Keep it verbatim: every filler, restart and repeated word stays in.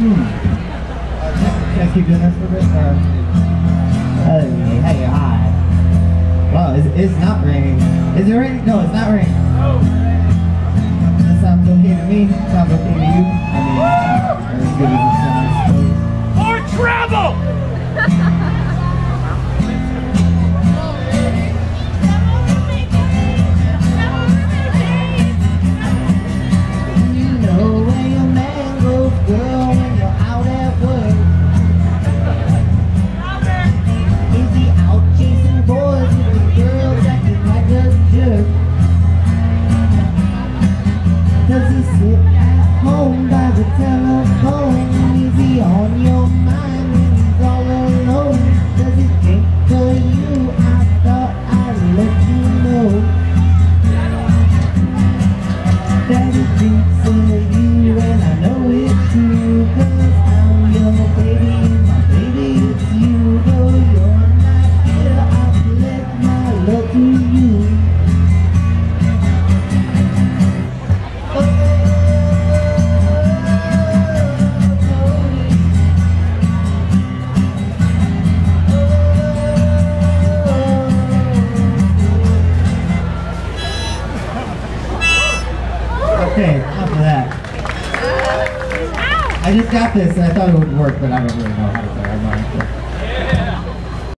Can I keep doing this for a bit? Or... Hey, hey, hi. Wow, it's, it's not raining. Is it raining? No, it's not raining. No. That sounds okay to me. Sounds okay to you. I mean, as good as it sounds, I suppose. More travel! You know where your man goes, girl, when you're out at work. Is he out chasing boys with the girls acting like a jerk? Does he sit at home by the telephone? Is he on your mind when he's all alone? Does he think for you? I thought I'd let you know that he thinks of you, and I know it's true, 'cause I'm your baby and my baby it's you. Though you're not here, I'll let my love to you. Okay, enough of that. I just got this and I thought it would work, but I don't really know how to play. I'm not sure.